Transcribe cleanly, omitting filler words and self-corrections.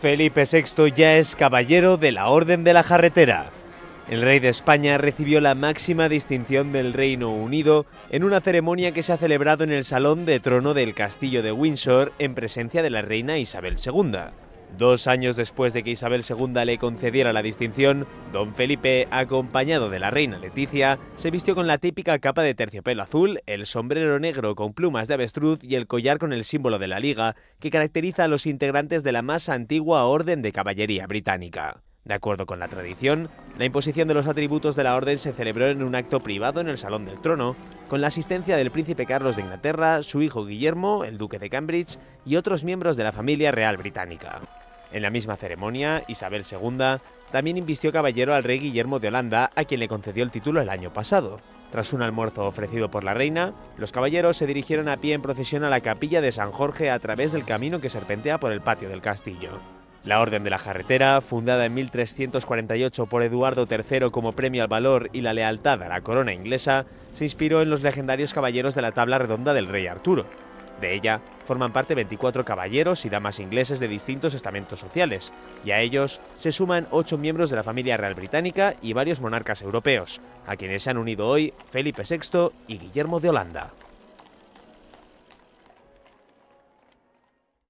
Felipe VI ya es caballero de la Orden de la Jarretera. El rey de España recibió la máxima distinción del Reino Unido en una ceremonia que se ha celebrado en el Salón de Trono del Castillo de Windsor en presencia de la reina Isabel II. 2 años después de que Isabel II le concediera la distinción, don Felipe, acompañado de la reina Leticia, se vistió con la típica capa de terciopelo azul, el sombrero negro con plumas de avestruz y el collar con el símbolo de la Liga, que caracteriza a los integrantes de la más antigua orden de caballería británica. De acuerdo con la tradición, la imposición de los atributos de la orden se celebró en un acto privado en el Salón del Trono, con la asistencia del príncipe Carlos de Inglaterra, su hijo Guillermo, el duque de Cambridge y otros miembros de la familia real británica. En la misma ceremonia, Isabel II también invistió caballero al rey Guillermo de Holanda, a quien le concedió el título el año pasado. Tras un almuerzo ofrecido por la reina, los caballeros se dirigieron a pie en procesión a la capilla de San Jorge a través del camino que serpentea por el patio del castillo. La Orden de la Jarretera, fundada en 1348 por Eduardo III como premio al valor y la lealtad a la corona inglesa, se inspiró en los legendarios caballeros de la tabla redonda del rey Arturo. De ella forman parte 24 caballeros y damas ingleses de distintos estamentos sociales, y a ellos se suman 8 miembros de la familia real británica y varios monarcas europeos, a quienes se han unido hoy Felipe VI y Guillermo de Holanda.